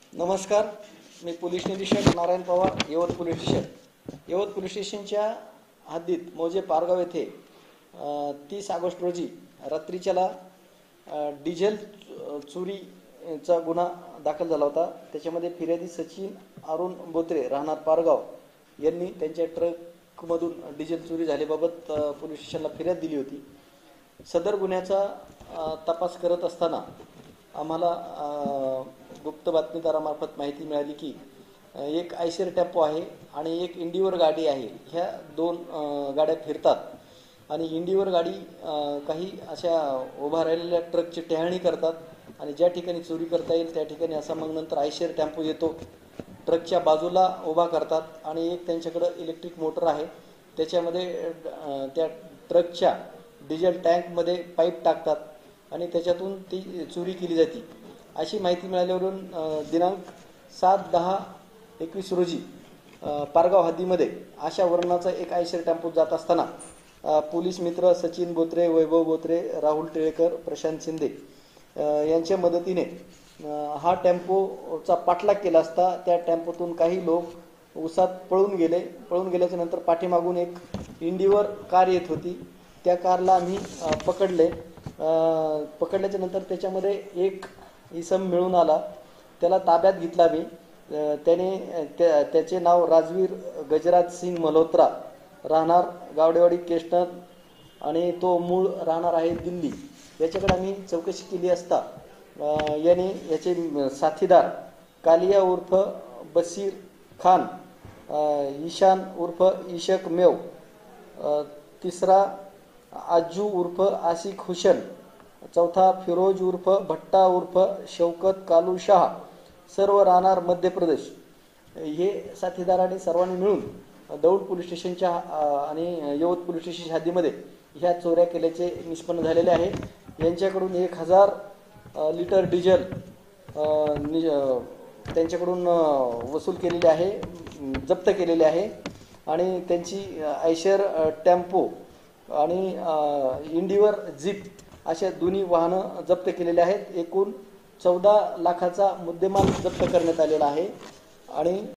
नमस्कार, मी पोलीस निरीक्षक Narayan Pawar, Yavat police station. Yavat police स्टेशनच्या हद्दीत मौजे पारगाव येथे 30 ऑगस्ट रोजी रात्रीच्याला डिझेल चोरीचा गुन्हा दाखल झाला होता. त्याच्यामध्ये फिर्यादी सचिन अरुण बोत्रे राहणार पारगाव यांनी त्यांच्या ट्रकमधून डिझेल चोरी झाल्याबाबत पोलीस स्टेशनला फिर्याद दिली होती. सदर गुन्ह्याचा तपास करत असताना आम्हाला गुप्त बातमीदारामार्फत माहिती मिळाली की एक आयशर टेम्पो आहे आणि एक इंडिवर गाडी आहे. ह्या दोन गाड्या फिरतात आणि इंडिवर गाडी काही अशा उभा राहिलेल्या ट्रकची टेहाळणी करतात आणि ज्या ठिकाणी चोरी करता येईल त्या ठिकाणी असा मग नंतर आयशर टेम्पो येतो, ट्रकच्या बाजूला उभा करतात आणि एक त्यांच्याकडं इलेक्ट्रिक मोटर आहे, त्याच्यामध्ये त्या ट्रकच्या डिझेल टँकमध्ये पाईप टाकतात आणि त्याच्यातून ती चोरी केली जाते. अशी माहिती मिळाल्यावरून दिनांक 7/10/21 रोजी पारगाव हद्दीमध्ये अशा वर्णाचा एक आयशर टेम्पो जात असताना पोलीस मित्र सचिन बोत्रे, वैभव बोत्रे, राहुल टिळेकर, प्रशांत शिंदे यांच्या मदतीने हा टेम्पोचा पाठलाग केला असता त्या टेम्पोतून काही लोक उसात पळून गेले. पळून गेल्याच्या नंतर पाठीमागून एक इंडिवर कार येत होती. त्या कारला आम्ही पकडले. पकडल्याच्या नंतर त्याच्यामध्ये एक इसम मिळून आला, त्याला ताब्यात घेतला मी. त्याचे नाव राजवीर गजराज सिंग मल्होत्रा, राहणार गावडेवाडी केशनर आणि तो मूळ राहणार आहे दिल्ली. याच्याकडे आम्ही चौकशी केली असता याने याचे साथीदार कालिया उर्फ बशीर खान, ईशान उर्फ इशक मेव, तिसरा आजू उर्फ आशिक हुसेन, चौथा फिरोज उर्फ भट्टा उर्फ शौकत कालू शाह, सर्व राहणार मध्य प्रदेश. हे साथीदारांनी सर्वांनी मिळून दौंड पोलीस स्टेशनच्या आणि यवत पोलीस स्टेशनच्या हद्दीमध्ये ह्या चोऱ्या केल्याचे निष्पन्न झालेले आहे. यांच्याकडून 1000 लिटर डिझेल त्यांच्याकडून वसूल केलेले आहे, जप्त केलेले आहे आणि त्यांची आयशर टेम्पो आणि इंडिवर जीप अशा दोन्ही वाहनं जप्त केलेले आहेत. एकूण 14 लाखाचा मुद्देमाल जप्त करण्यात आलेला आहे आणि